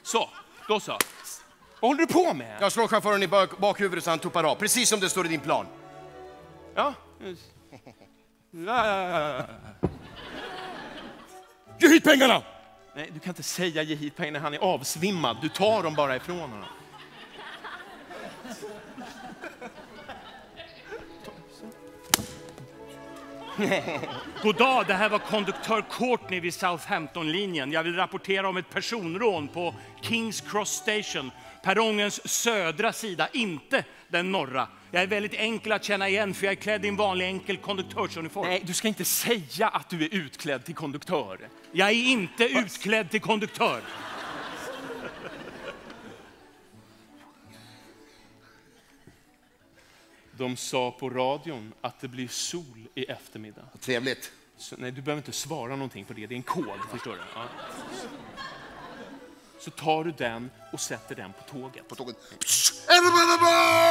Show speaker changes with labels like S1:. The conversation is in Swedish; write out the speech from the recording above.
S1: Så, då så. Vad håller du på med?
S2: Jag slår chauffören i bakhuvudet så han tuppar av. Precis som det står i din plan.
S1: Ja.
S2: Ge hit pengarna!
S1: Nej, du kan inte säga ge hit pengarna. Han är avsvimmad. Du tar dem bara ifrån honom.
S3: God dag, det här var konduktör Courtney vid Southampton-linjen. Jag vill rapportera om ett personrån på Kings Cross Station. Perrongens södra sida, inte den norra. Jag är väldigt enkel att känna igen för jag är klädd i en vanlig enkel konduktörsuniform.
S1: Nej, du ska inte säga att du är utklädd till konduktör.
S3: Jag är inte utklädd till konduktör.
S1: De sa på radion att det blir sol i eftermiddag.
S2: Trevligt.
S1: Så, nej, du behöver inte svara någonting på det. Det är en kod, förstår du? Ja. Så tar du den och sätter den på tåget.
S2: På tåget. Everybody!